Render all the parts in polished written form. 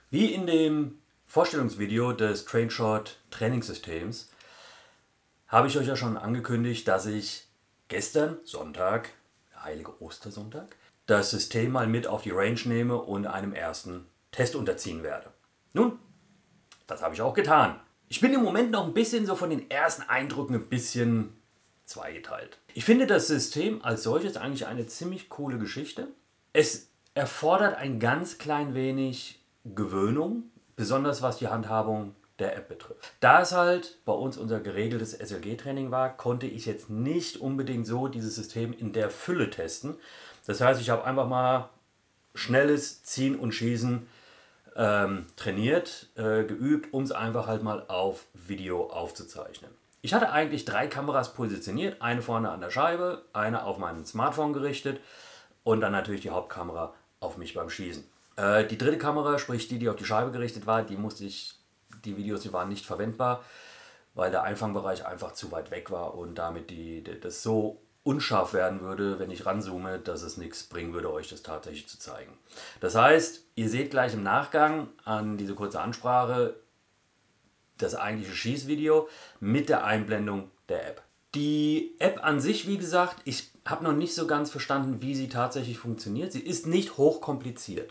Wie in dem Vorstellungsvideo des Trainshot Trainingssystems habe ich euch ja schon angekündigt, dass ich gestern, Sonntag, der heilige Ostersonntag, das System mal mit auf die Range nehme und einem ersten Test unterziehen werde. Nun, das habe ich auch getan. Ich bin im Moment noch ein bisschen so von den ersten Eindrücken ein bisschen zweigeteilt. Ich finde das System als solches eigentlich eine ziemlich coole Geschichte. Es erfordert ein ganz klein wenig Gewöhnung, besonders was die Handhabung der App betrifft. Da es halt bei uns unser geregeltes SLG-Training war, konnte ich jetzt nicht unbedingt so dieses System in der Fülle testen. Das heißt, ich habe einfach mal schnelles Ziehen und Schießen trainiert, geübt, um es einfach halt mal auf Video aufzuzeichnen. Ich hatte eigentlich 3 Kameras positioniert, eine vorne an der Scheibe, eine auf meinem Smartphone gerichtet und dann natürlich die Hauptkamera auf mich beim Schießen. Die dritte Kamera, sprich die auf die Scheibe gerichtet war, die Videos, die waren nicht verwendbar, weil der Einfangbereich einfach zu weit weg war und damit das so unscharf werden würde, wenn ich ranzoome, dass es nichts bringen würde, euch das tatsächlich zu zeigen. Das heißt, ihr seht gleich im Nachgang an diese kurze Ansprache das eigentliche Schießvideo mit der Einblendung der App. Die App an sich, wie gesagt, ich habe noch nicht so ganz verstanden, wie sie tatsächlich funktioniert. Sie ist nicht hochkompliziert,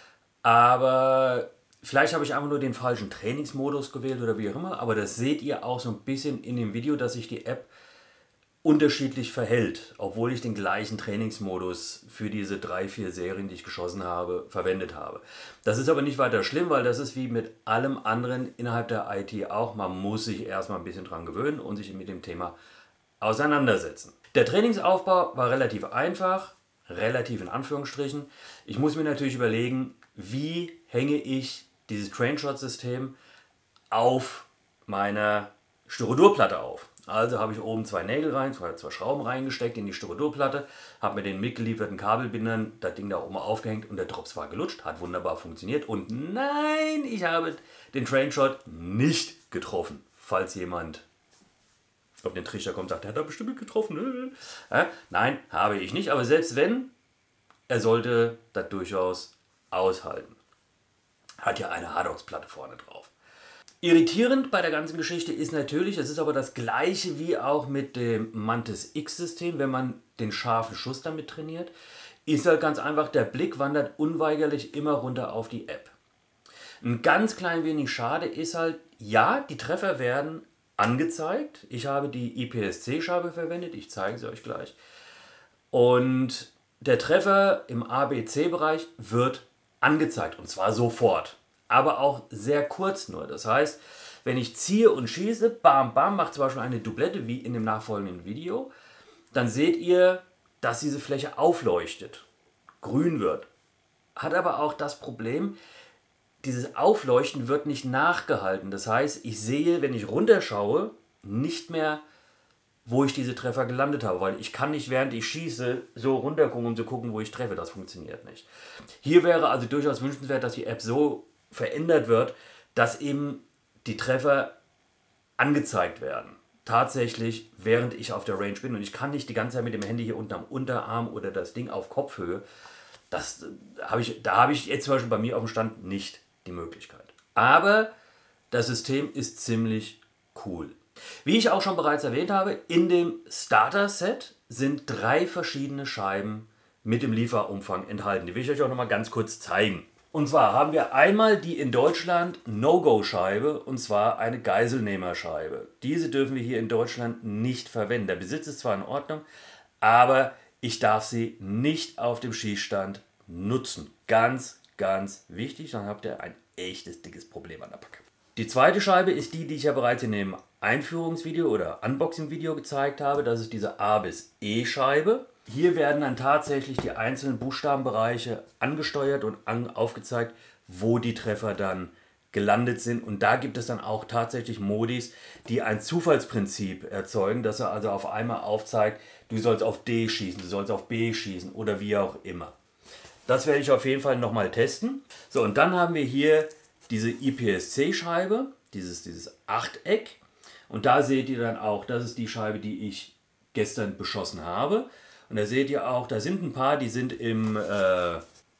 aber vielleicht habe ich einfach nur den falschen Trainingsmodus gewählt oder wie auch immer, aber das seht ihr auch so ein bisschen in dem Video, dass sich die App unterschiedlich verhält, obwohl ich den gleichen Trainingsmodus für diese 3-4 Serien, die ich geschossen habe, verwendet habe. Das ist aber nicht weiter schlimm, weil das ist wie mit allem anderen innerhalb der IT auch. Man muss sich erstmal ein bisschen dran gewöhnen und sich mit dem Thema auseinandersetzen. Der Trainingsaufbau war relativ einfach, relativ in Anführungsstrichen. Ich muss mir natürlich überlegen, wie hänge ich dieses Trainshot-System auf meiner Styrodurplatte auf. Also habe ich oben 2 Nägel rein, 2 Schrauben reingesteckt in die Styrodurplatte, habe mit den mitgelieferten Kabelbindern das Ding da oben aufgehängt und der Drops war gelutscht, hat wunderbar funktioniert. Und nein, ich habe den Trainshot nicht getroffen, falls jemand auf den Trichter kommt und sagt, er hat da bestimmt getroffen. Nein, habe ich nicht, aber selbst wenn, er sollte das durchaus aushalten. Hat ja eine Hardox-Platte vorne drauf. Irritierend bei der ganzen Geschichte ist natürlich, es ist aber das gleiche wie auch mit dem Mantis X-System, wenn man den scharfen Schuss damit trainiert, ist halt ganz einfach, der Blick wandert unweigerlich immer runter auf die App. Ein ganz klein wenig schade ist halt, ja, die Treffer werden angezeigt. Ich habe die IPSC-Scheibe verwendet, ich zeige sie euch gleich. Und der Treffer im ABC-Bereich wird angezeigt und zwar sofort. Aber auch sehr kurz nur. Das heißt, wenn ich ziehe und schieße, bam, bam, macht zum Beispiel eine Doublette, wie in dem nachfolgenden Video, dann seht ihr, dass diese Fläche aufleuchtet, grün wird. Hat aber auch das Problem, dieses Aufleuchten wird nicht nachgehalten. Das heißt, ich sehe, wenn ich runterschaue, nicht mehr, wo ich diese Treffer gelandet habe, weil ich kann nicht, während ich schieße, so runtergucken, um zu gucken, wo ich treffe. Das funktioniert nicht. Hier wäre also durchaus wünschenswert, dass die App so verändert wird, dass eben die Treffer angezeigt werden. Tatsächlich, während ich auf der Range bin und ich kann nicht die ganze Zeit mit dem Handy hier unterm Unterarm oder das Ding auf Kopfhöhe. Da habe ich jetzt zum Beispiel bei mir auf dem Stand nicht die Möglichkeit. Aber das System ist ziemlich cool. Wie ich auch schon bereits erwähnt habe, in dem Starter-Set sind 3 verschiedene Scheiben mit dem Lieferumfang enthalten. Die will ich euch auch noch mal ganz kurz zeigen. Und zwar haben wir einmal die in Deutschland No-Go-Scheibe, und zwar eine Geiselnehmerscheibe. Diese dürfen wir hier in Deutschland nicht verwenden. Der Besitz ist zwar in Ordnung, aber ich darf sie nicht auf dem Schießstand nutzen. Ganz, ganz wichtig, dann habt ihr ein echtes, dickes Problem an der Backe. Die zweite Scheibe ist die ich ja bereits in dem Einführungsvideo oder Unboxing-Video gezeigt habe. Das ist diese A bis E Scheibe. Hier werden dann tatsächlich die einzelnen Buchstabenbereiche angesteuert und aufgezeigt, wo die Treffer dann gelandet sind. Und da gibt es dann auch tatsächlich Modis, die ein Zufallsprinzip erzeugen, dass er also auf einmal aufzeigt, du sollst auf D schießen, du sollst auf B schießen oder wie auch immer. Das werde ich auf jeden Fall nochmal testen. So, und dann haben wir hier diese IPSC-Scheibe, dieses Achteck. Und da seht ihr dann auch, das ist die Scheibe, die ich gestern beschossen habe. Und da seht ihr auch, da sind ein paar, die sind im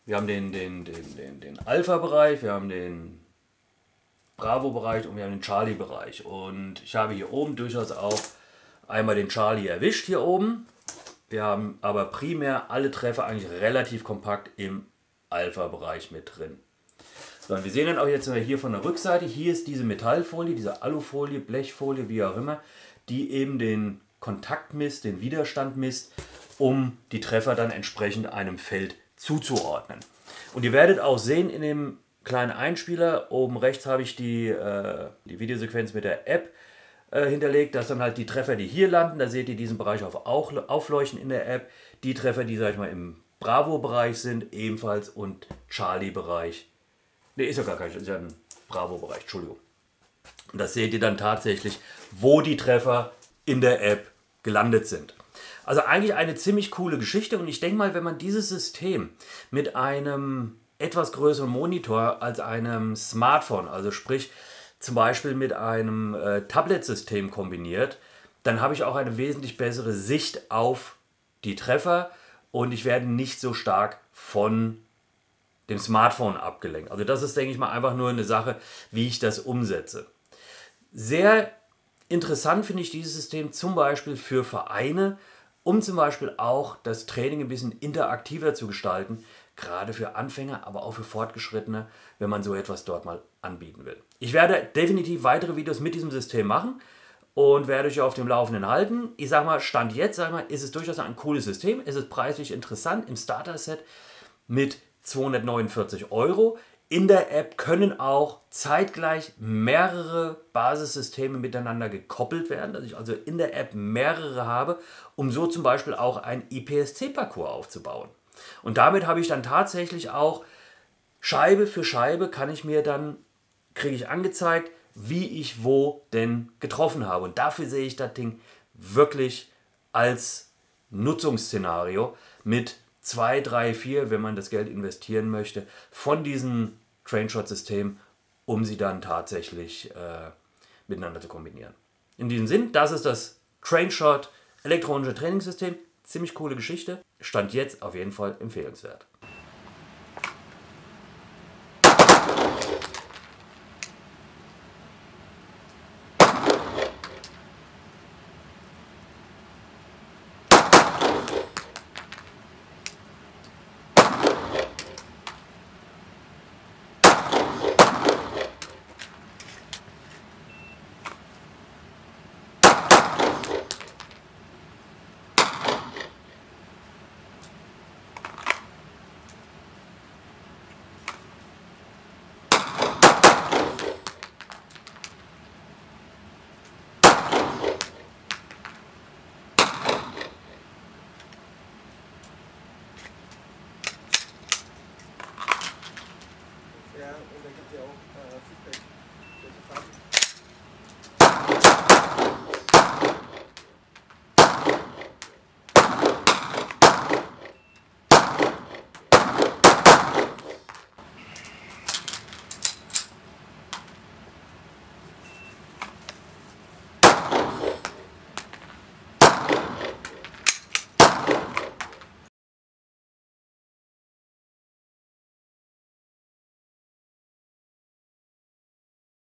Wir haben den Alpha-Bereich, wir haben den Bravo-Bereich und wir haben den Charlie-Bereich. Und ich habe hier oben durchaus auch einmal den Charlie erwischt hier oben. Wir haben aber primär alle Treffer eigentlich relativ kompakt im Alpha-Bereich mit drin. So, und wir sehen dann auch jetzt hier von der Rückseite, hier ist diese Metallfolie, diese Alufolie, Blechfolie, wie auch immer, die eben den Kontakt misst, den Widerstand misst, um die Treffer dann entsprechend einem Feld zuzuordnen. Und ihr werdet auch sehen in dem kleinen Einspieler, oben rechts habe ich die Videosequenz mit der App hinterlegt, dass dann halt die Treffer, die hier landen, da seht ihr diesen Bereich aufleuchten in der App, die Treffer, die sag ich mal im Bravo-Bereich sind, ebenfalls und Charlie-Bereich. Ne, ist ja gar kein, ist ja ein Bravo-Bereich, Entschuldigung. Und das seht ihr dann tatsächlich, wo die Treffer in der App gelandet sind. Also eigentlich eine ziemlich coole Geschichte und ich denke mal, wenn man dieses System mit einem etwas größeren Monitor als einem Smartphone, also sprich zum Beispiel mit einem Tablet-System kombiniert, dann habe ich auch eine wesentlich bessere Sicht auf die Treffer und ich werde nicht so stark von dem Smartphone abgelenkt. Also das ist, denke ich mal, einfach nur eine Sache, wie ich das umsetze. Sehr interessant finde ich dieses System zum Beispiel für Vereine, um zum Beispiel auch das Training ein bisschen interaktiver zu gestalten, gerade für Anfänger, aber auch für Fortgeschrittene, wenn man so etwas dort mal anbieten will. Ich werde definitiv weitere Videos mit diesem System machen und werde euch auf dem Laufenden halten. Ich sage mal, Stand jetzt, sag mal, ist es durchaus ein cooles System. Es ist preislich interessant im Starter-Set mit 249 €. In der App können auch zeitgleich mehrere Basissysteme miteinander gekoppelt werden, dass ich also in der App mehrere habe, um so zum Beispiel auch einen IPSC-Parcours aufzubauen. Und damit habe ich dann tatsächlich auch Scheibe für Scheibe kriege ich angezeigt, wie ich wo denn getroffen habe. Und dafür sehe ich das Ding wirklich als Nutzungsszenario mit 2, 3, 4, wenn man das Geld investieren möchte, von diesem Trainshot-System, um sie dann tatsächlich miteinander zu kombinieren. In diesem Sinn, das ist das Trainshot elektronische Trainingssystem. Ziemlich coole Geschichte. Stand jetzt auf jeden Fall empfehlenswert.